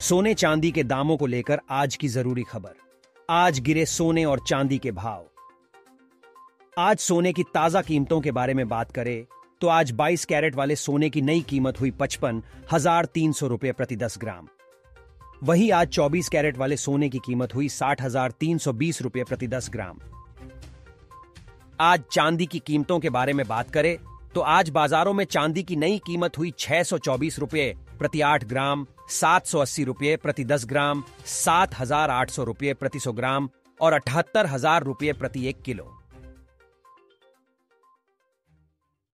सोने चांदी के दामों को लेकर आज की जरूरी खबर। आज गिरे सोने और चांदी के भाव। आज सोने की ताजा कीमतों के बारे में बात करें तो आज 22 कैरेट वाले सोने की नई कीमत हुई 55,300 रुपये प्रति 10 ग्राम। वहीं आज 24 कैरेट वाले सोने की कीमत हुई 60,320 रुपये प्रति 10 ग्राम। आज चांदी की कीमतों के बारे में बात करें तो आज बाजारों में चांदी की नई कीमत हुई 624 रुपये प्रति 8 ग्राम, 780 रुपये प्रति 10 ग्राम, 7,800 रुपये प्रति 100 ग्राम और 78,000 रुपये प्रति 1 किलो।